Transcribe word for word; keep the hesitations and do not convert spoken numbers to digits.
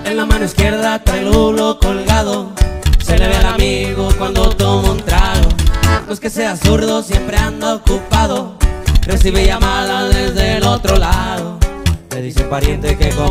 En la mano izquierda trae el hulo colgado. Se le ve al amigo cuando toma un trago. No es que sea zurdo, siempre anda ocupado. Recibe llamadas desde el otro lado. Le dice pariente que con